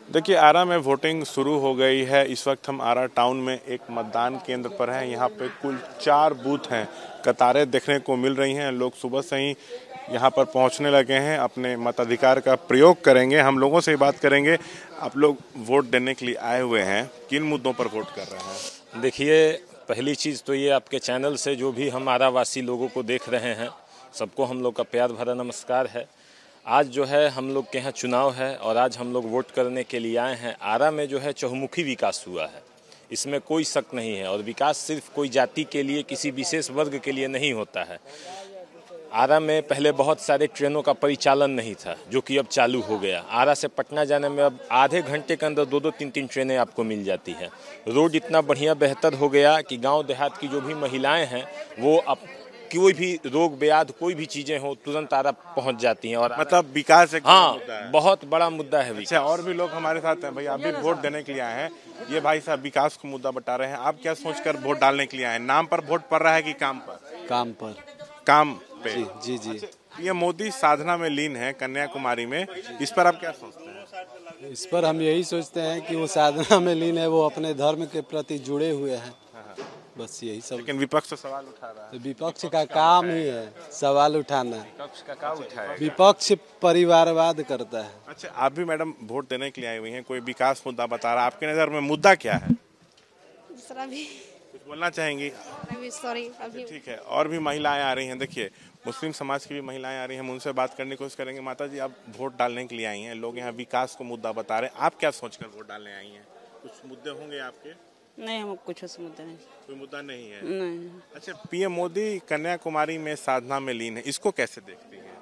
देखिए आरा में वोटिंग शुरू हो गई है। इस वक्त हम आरा टाउन में एक मतदान केंद्र पर हैं। यहाँ पे कुल 4 बूथ हैं। कतारें देखने को मिल रही हैं। लोग सुबह से ही यहाँ पर पहुँचने लगे हैं, अपने मताधिकार का प्रयोग करेंगे। हम लोगों से ही बात करेंगे। आप लोग वोट देने के लिए आए हुए हैं, किन मुद्दों पर वोट कर रहे हैं? देखिए, पहली चीज़ तो ये आपके चैनल से जो भी हम आरावासी लोगों को देख रहे हैं, सबको हम लोग का प्यार भरा नमस्कार है। आज जो है हम लोग के यहाँ चुनाव है और आज हम लोग वोट करने के लिए आए हैं। आरा में जो है चहुमुखी विकास हुआ है, इसमें कोई शक नहीं है। और विकास सिर्फ कोई जाति के लिए, किसी विशेष वर्ग के लिए नहीं होता है। आरा में पहले बहुत सारे ट्रेनों का परिचालन नहीं था, जो कि अब चालू हो गया। आरा से पटना जाने में अब आधे घंटे के अंदर 2-2, 3-3 ट्रेनें आपको मिल जाती हैं। रोड इतना बढ़िया बेहतर हो गया कि गांव देहात की जो भी महिलाएं हैं वो अब कोई भी रोग ब्याध कोई भी चीजें हो तुरंत आरा पहुंच जाती हैं। और मतलब विकास एक हाँ, मुद्दा है। बहुत बड़ा मुद्दा है। अच्छा, और भी लोग हमारे साथ हैं। भाई आप भी वोट देने के लिए आए हैं। ये भाई साहब विकास को मुद्दा बता रहे हैं। आप क्या सोचकर वोट डालने के लिए आए हैं? नाम पर वोट पड़ रहा है कि काम पर? काम पर। काम पे? जी जी। अच्छा, ये मोदी साधना में लीन है कन्याकुमारी में, इस पर आप क्या सोचते हैं? इस पर हम यही सोचते हैं कि वो साधना में लीन है, वो अपने धर्म के प्रति जुड़े हुए हैं, बस यही सब। लेकिन विपक्ष तो सवाल उठा रहा है। तो विपक्ष का काम ही है सवाल उठाना। विपक्ष का क्या उठाएगा? विपक्ष परिवारवाद करता है। अच्छा, आप भी मैडम वोट देने के लिए आई हुई हैं, कोई विकास मुद्दा बता रहा है, आपके नज़र में मुद्दा क्या है? दूसरा भी कुछ बोलना चाहेंगी? अभी सॉरी अभी ठीक है, और भी महिलाएं आ रही हैं। देखिए मुस्लिम समाज की भी महिलाएं आ रही हैं, हम उनसे बात करने की कोशिश करेंगे। माता जी, आप वोट डालने के लिए आई हैं, लोग यहाँ विकास को मुद्दा बता रहे हैं, आप क्या सोचकर वोट डालने आई हैं? कुछ मुद्दे होंगे आपके? नहीं, हम कुछ उस मुद्दे नहीं। कोई मुद्दा नहीं है? नहीं। अच्छा, पीएम मोदी कन्याकुमारी में साधना में लीन है, इसको कैसे देखती हैं?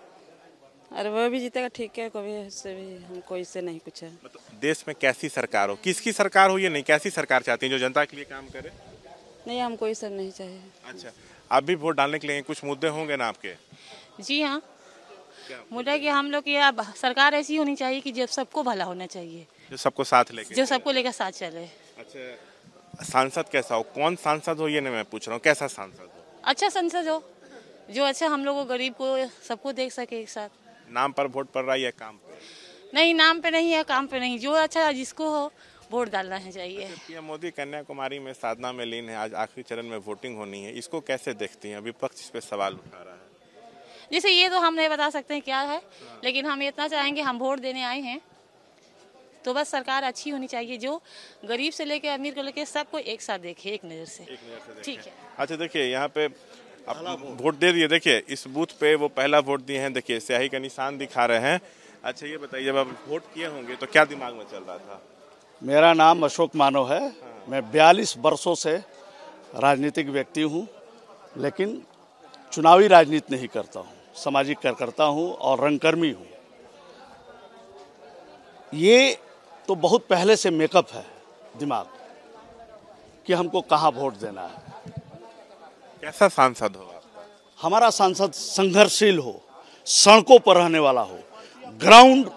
अरे वो भी जीतेगा, ठीक है, कभी इससे भी हमको इससे नहीं कुछ है। मतलब देश में कैसी सरकार हो, किसकी सरकार हो, ये नहीं, कैसी सरकार चाहती हैं जो जनता के लिए काम करे? नहीं, हमको ये सब नहीं चाहिए। अच्छा, आप भी वोट डालने के लिए कुछ मुद्दे होंगे ना आपके? जी हाँ, मुद्दा कि हम लोग की अब सरकार ऐसी होनी चाहिए कि जब सबको भला होना चाहिए, जो सबको साथ लेके जो सबको लेकर साथ चले। अच्छा, सांसद कैसा हो, कौन सांसद हो ये नहीं मैं पूछ रहा हूँ, कैसा सांसद हो? अच्छा संसद हो, जो अच्छा हम लोग को गरीब को सबको देख सके एक साथ। नाम पर वोट पड़ रहा है या काम पे? नहीं, नाम पे नहीं है, काम पे नहीं, जो अच्छा जिसको हो वोट डालना चाहिए। पीएम मोदी कन्याकुमारी में साधना में लीन है, आज आखिरी चरण में वोटिंग होनी है, इसको कैसे देखती हैं? विपक्ष इस पे सवाल उठा रहा है। जैसे ये तो हम नहीं बता सकते हैं क्या है, लेकिन हम इतना चाहेंगे, हम वोट देने आए हैं तो बस सरकार अच्छी होनी चाहिए, जो गरीब से लेकर अमीर को लेकर सबको एक साथ देखे, एक नज़र से। ठीक है। अच्छा, देखिए यहाँ पे आप वोट दे दिए। देखिए इस बूथ पे वो पहला वोट दिए हैं, देखिए स्याही का निशान दिखा रहे हैं। अच्छा, ये बताइए, जब आप वोट किए होंगे तो क्या दिमाग में चल रहा था? मेरा नाम अशोक मानव है। मैं 42 वर्षों से राजनीतिक व्यक्ति हूँ, लेकिन चुनावी राजनीति नहीं करता हूँ, सामाजिक कार्यकर्ता हूँ और रंगकर्मी हूँ। ये तो बहुत पहले से मेकअप है दिमाग कि हमको कहाँ वोट देना है। कैसा सांसद हो आप? हमारा सांसद संघर्षशील हो, सड़कों पर रहने वाला हो, ग्राउंड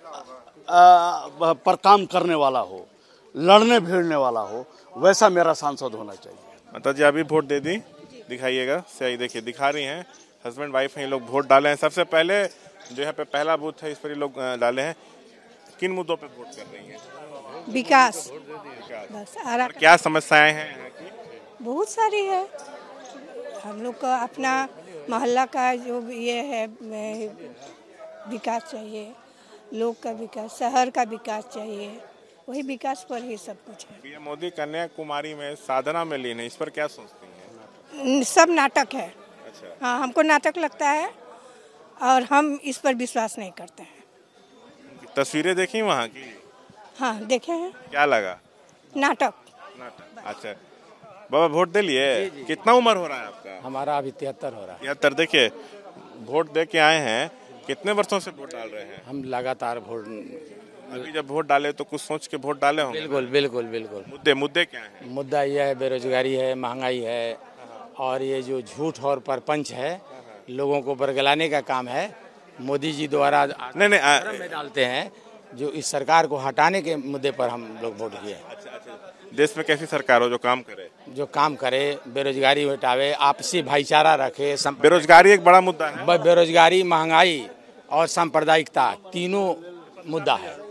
पर काम करने वाला हो, लड़ने भिड़ने वाला हो, वैसा मेरा सांसद होना चाहिए। माता जी, अभी वोट दे दी, दिखाइएगा। सही, देखिए दिखा रही हैं, हस्बैंड वाइफ हैं, ये लोग वोट डाले हैं। सबसे पहले जो यहाँ पे पहला बूथ है, इस पर ये लोग डाले हैं। किन मुद्दों पे वोट कर रही हैं? विकास बस। आरा क्या समस्याएं हैं यहाँ की? बहुत सारी है। हम लोग का अपना मोहल्ला का जो ये है विकास चाहिए, लोग का विकास, शहर का विकास चाहिए, वही विकास पर ही सब कुछ है। पीएम मोदी कन्याकुमारी में साधना में लीन है, इस पर क्या सोचती हैं? सब नाटक है। अच्छा। हाँ, हमको नाटक लगता है और हम इस पर विश्वास नहीं करते हैं। तस्वीरें देखी वहाँ की? हाँ, देखे हैं। क्या लगा? नाटक। अच्छा, बाबा वोट दे लिए? कितना उम्र हो रहा है आपका? हमारा अभी 73 हो रहा है। 73। देखिए वोट दे के आए हैं, कितने वर्षों से वोट डाल रहे हैं? हम लगातार वोट। अभी जब वोट डाले तो कुछ सोच के वोट डाले होंगे? बिल्कुल बिल्कुल बिल्कुल। मुद्दे क्या हैं? मुद्दा यह है, बेरोजगारी है, महंगाई है, और ये जो झूठ और परपंच है, लोगों को बरगलाने का काम है। मोदी जी द्वारा नहीं में डालते हैं, जो इस सरकार को हटाने के मुद्दे पर हम लोग वोट किए। अच्छा, देश में कैसी सरकार हो जो काम करे? जो काम करे, बेरोजगारी हटावे, आपसी भाईचारा रखे। बेरोजगारी एक बड़ा मुद्दा है। बेरोजगारी, महंगाई और सांप्रदायिकता, तीनों मुद्दा है।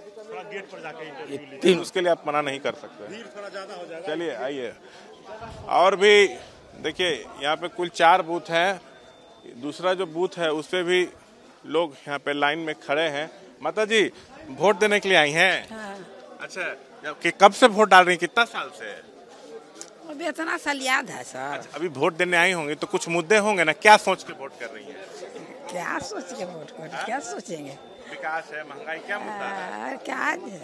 गेट पर जाकर इंटरव्यू लीजिए, तीन उसके लिए आप मना नहीं कर सकते। भीड़ थोड़ा ज्यादा हो जाएगा। चलिए आइए। और भी देखिए यहाँ पे कुल 4 बूथ हैं। दूसरा जो बूथ है उस पे भी लोग यहाँ पे लाइन में खड़े हैं। माता जी वोट देने के लिए आई हैं? हाँ। अच्छा, कि कब से वोट डाल रही हैं, कितना साल से? अभी इतना साल याद है सर। अच्छा, अभी वोट देने आई होंगी तो कुछ मुद्दे होंगे ना, क्या सोच के वोट कर रही हैं? क्या सोच के वोट कर, क्या सोचेंगे? विकास है, महंगाई, क्या मुद्दा है? क्या है?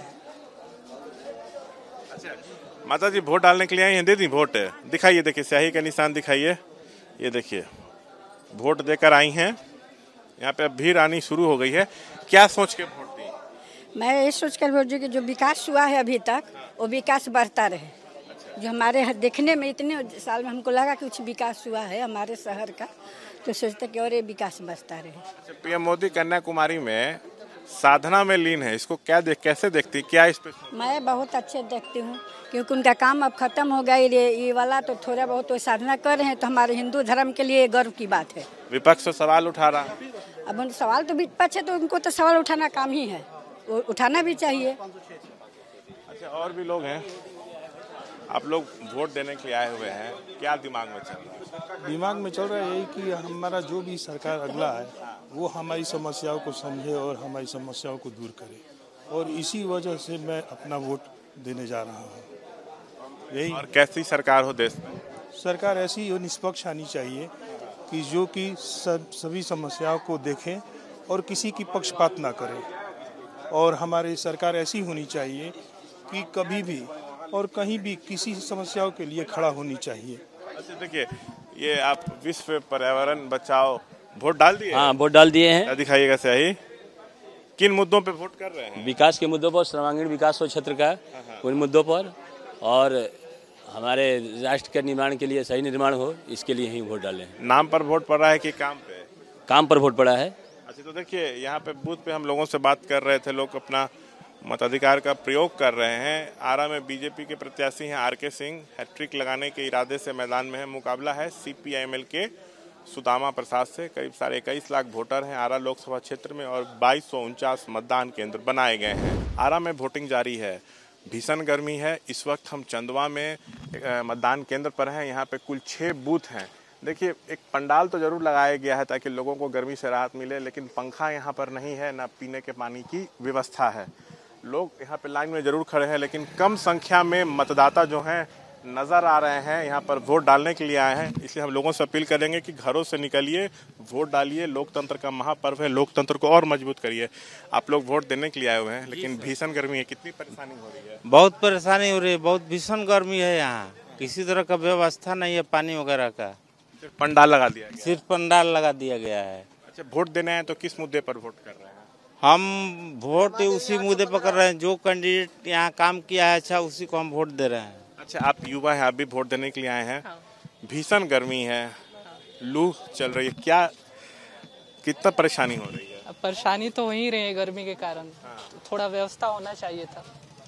अच्छा माता जी वोट डालने के लिए आई हैं, दे दी वोट? दिखाइए, देखिए स्याही का निशान दिखाइए, ये देखिए वोट देकर आई हैं। यहाँ पे अब भीड़ आनी शुरू हो गई है। क्या सोच के वोट दी? मैं ये सोच कर वोट दी कि जो विकास हुआ है अभी तक वो विकास बढ़ता रहे। जो हमारे देखने में इतने साल में हमको लगा कि कुछ विकास हुआ है हमारे शहर का, तो सोचते कि और ये विकास बढ़ता रहे। अच्छा, पीएम मोदी कन्याकुमारी में साधना में लीन है, इसको कैसे देखती, क्या इस पे? मैं बहुत अच्छे देखती हूँ क्योंकि उनका काम अब खत्म हो गया, ये वाला तो थोड़ा बहुत वो साधना कर रहे हैं, तो हमारे हिंदू धर्म के लिए गर्व की बात है। विपक्ष तो सवाल उठा रहा है। अब उन सवाल तो विपक्ष है तो उनको तो सवाल उठाना काम ही है, वो उठाना भी चाहिए। अच्छा, और भी लोग हैं, आप लोग वोट देने के लिए आए हुए हैं, क्या दिमाग में चल रहा है? दिमाग में चल रहा है यही कि हमारा जो भी सरकार अगला है वो हमारी समस्याओं को समझे और हमारी समस्याओं को दूर करे, और इसी वजह से मैं अपना वोट देने जा रहा हूँ। यही। और कैसी सरकार हो देश में? सरकार ऐसी और निष्पक्ष आनी चाहिए कि जो कि सभी समस्याओं को देखें और किसी की पक्षपात ना करे, और हमारी सरकार ऐसी होनी चाहिए कि कभी भी और कहीं भी किसी समस्याओं के लिए खड़ा होनी चाहिए। अच्छा देखिए, ये आप विश्व पर्यावरण बचाओ वोट डाल दिए? हाँ, वोट डाल दिए हैं। दिखाइएगा सही, किन मुद्दों पे वोट कर रहे हैं? विकास के मुद्दों पर, सर्वांगीण विकास हो क्षेत्र का, उन मुद्दों पर, और हमारे राष्ट्र के निर्माण के लिए सही निर्माण हो, इसके लिए ही वोट डाले हैं। नाम पर वोट पड़ रहा है कि काम पे? काम पर वोट पड़ा है। अच्छा, तो देखिए यहाँ पे बूथ पे हम लोगों से बात कर रहे थे, लोग अपना मताधिकार का प्रयोग कर रहे हैं। आरा में बीजेपी के प्रत्याशी हैं RK सिंह, हैट्रिक लगाने के इरादे से मैदान में है। मुकाबला है CPIML के सुदामा प्रसाद से। करीब 21.5 लाख वोटर हैं आरा लोकसभा क्षेत्र में और 2249 मतदान केंद्र बनाए गए हैं। आरा में वोटिंग जारी है, भीषण गर्मी है। इस वक्त हम चंदवा में मतदान केंद्र पर हैं। यहाँ पे कुल 6 बूथ हैं। देखिए, एक पंडाल तो जरूर लगाया गया है ताकि लोगों को गर्मी से राहत मिले, लेकिन पंखा यहाँ पर नहीं है, ना पीने के पानी की व्यवस्था है। लोग यहाँ पे लाइन में जरूर खड़े हैं, लेकिन कम संख्या में मतदाता जो हैं नज़र आ रहे हैं यहाँ पर वोट डालने के लिए आए हैं। इसलिए हम लोगों से अपील करेंगे कि घरों से निकलिए, वोट डालिए। लोकतंत्र का महापर्व है, लोकतंत्र को और मजबूत करिए। आप लोग वोट देने के लिए आए हुए हैं, लेकिन भीषण गर्मी है, कितनी परेशानी हो रही है? बहुत परेशानी हो रही है, बहुत भीषण गर्मी है। यहाँ किसी तरह का व्यवस्था नहीं है पानी वगैरह का। सिर्फ पंडाल लगा दिया गया? सिर्फ पंडाल लगा दिया गया है। अच्छा, वोट देने आए तो किस मुद्दे पर वोट कर रहे हैं? हम वोट उसी मुद्दे पर कर रहे हैं, जो कैंडिडेट यहाँ काम किया है अच्छा, उसी को हम वोट दे रहे हैं। अच्छा, आप युवा हैं, आप भी वोट देने के लिए आए हैं। हाँ। भीषण गर्मी है, लू चल रही है, क्या कितना परेशानी हो रही है? परेशानी तो हो ही रही है गर्मी के कारण। हाँ। तो थोड़ा व्यवस्था होना चाहिए था।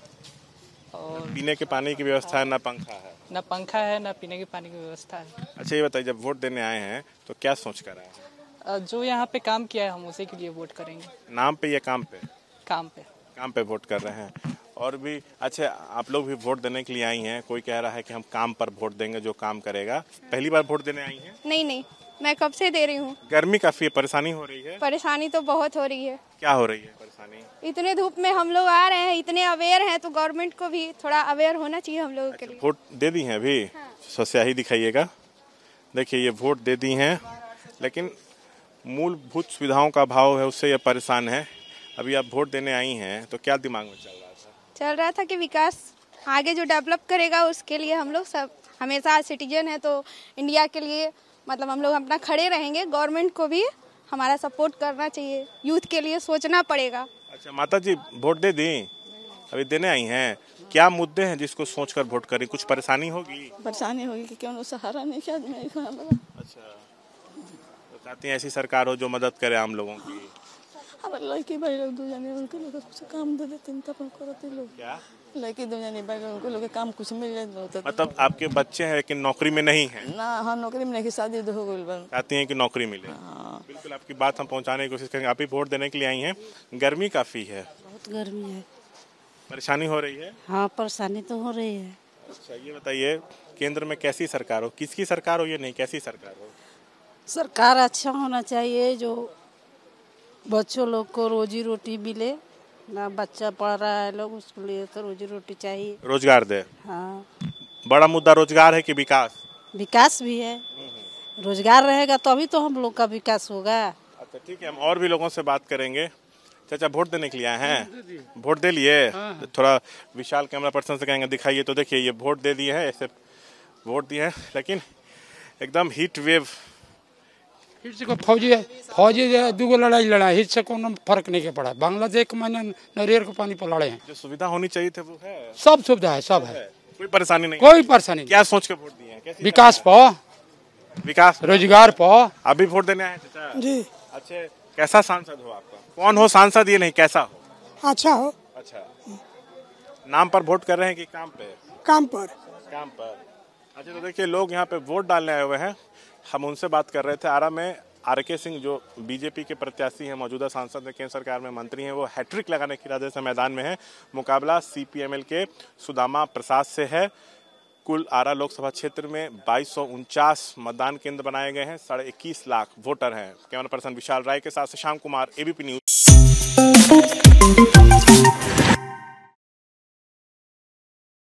और पीने के पानी की व्यवस्था है, ना पंखा है? ना पंखा है, ना पीने के पानी की व्यवस्था है। अच्छा, ये बताइए, जब वोट देने आए हैं तो क्या सोच कर आए हैं? जो यहाँ पे काम किया है हम उसी के लिए वोट करेंगे। नाम पे या काम पे? काम पे वोट कर रहे हैं। और भी अच्छा, आप लोग भी वोट देने के लिए आई हैं। कोई कह रहा है कि हम काम पर वोट देंगे, जो काम करेगा। पहली बार वोट देने आई हैं? नहीं, मैं कब से दे रही हूँ। गर्मी काफी है, परेशानी हो रही है? परेशानी तो बहुत हो रही है। क्या हो रही है परेशानी? इतने धूप में हम लोग आ रहे हैं, इतने अवेयर हैं, तो गवर्नमेंट को भी थोड़ा अवेयर होना चाहिए हम लोगों के लिए। वोट दे दी है अभी? हाँ। स्याही दिखाइएगा। देखिए, ये वोट दे दी हैं, लेकिन मूलभूत सुविधाओं का अभाव है, उससे ये परेशान है। अभी आप वोट देने आई हैं तो क्या दिमाग में चल रहा था कि विकास आगे जो डेवलप करेगा उसके लिए हम लोग सब हमेशा सिटीजन है, तो इंडिया के लिए मतलब हम लोग अपना खड़े रहेंगे। गवर्नमेंट को भी हमारा सपोर्ट करना चाहिए, यूथ के लिए सोचना पड़ेगा। अच्छा माता जी, वोट दे दी, अभी देने आई हैं, क्या मुद्दे हैं जिसको सोचकर वोट करें? कुछ परेशानी होगी कि क्यों सहारा नहीं किया। अच्छा, तो चाहती हैं ऐसी सरकार हो जो मदद करे आम लोगों की? हमारे लड़की भाई लोग 2 जने उनके लोग कुछ काम दे देते तब करते लोग। क्या लड़की 2 जने भाई उनको लोग काम कुछ मिल जाए। मतलब आपके बच्चे हैं लेकिन नौकरी में नहीं है ना? हाँ, नौकरी में नहीं, शादी हो गई। चाहती हैं कि नौकरी मिले। हाँ। बिल्कुल, आपकी बात हम पहुंचाने की कोशिश करेंगे। आप ही वोट देने के लिए आई हैं। गर्मी काफी है, बहुत गर्मी है। परेशानी हो रही है? हाँ, परेशानी तो हो रही है। अच्छा, ये बताइए केंद्र में कैसी सरकार हो, किसकी सरकार हो, ये नहीं कैसी सरकार हो? सरकार अच्छा होना चाहिए, जो बच्चों लोग को रोजी रोटी मिले ना। बच्चा पढ़ रहा है लोग, उसके लिए तो रोजी रोटी चाहिए, रोजगार दे। हाँ, बड़ा मुद्दा रोजगार है कि विकास? विकास भी है। रोजगार रहेगा तो अभी तो हम लोग का विकास होगा। अच्छा ठीक है, हम और भी लोगों से बात करेंगे। चाचा वोट देने के लिए आए हैं? वोट दे लिए? तो थोड़ा विशाल कैमरा पर्सन से कहेंगे दिखाइए। तो देखिए ये वोट दे दिए हैं, ऐसे वोट दिए हैं, लेकिन एकदम हीट वेव। फौजी दूगो लड़ाई लड़ा, हित से कोनो फर्क नहीं के पड़ा। बांग्लादेश के मैंने नरियर के पानी पर लड़े हैं। जो सुविधा होनी चाहिए थे वो है? सब सुविधा है, सब है, कोई परेशानी नहीं? कोई परेशानी नहीं। क्या सोच के वोट दिए हैं? विकास पर, विकास, रोजगार पर। अभी वोट देने आए चाचा जी। अच्छा, कैसा सांसद हो आपका? कौन हो सांसद, ये नहीं कैसा हो? अच्छा हो। अच्छा, नाम पर वोट कर रहे हैं कि काम पे? काम पर। काम पर। अच्छा, तो देखिए लोग यहाँ पे वोट डालने आए हुए हैं। हम उनसे बात कर रहे थे। आरा में आर.के. सिंह जो बीजेपी के प्रत्याशी हैं, मौजूदा सांसद हैं, केंद्र सरकार में मंत्री हैं, वो हैट्रिक लगाने के इरादे से मैदान में है। मुकाबला सीपीएमएल के सुदामा प्रसाद से है। कुल आरा लोकसभा क्षेत्र में 2249 मतदान केंद्र बनाए गए हैं। 21.5 लाख वोटर हैं। कैमरा पर्सन विशाल राय के साथ शशांक कुमार, एबीपी न्यूज।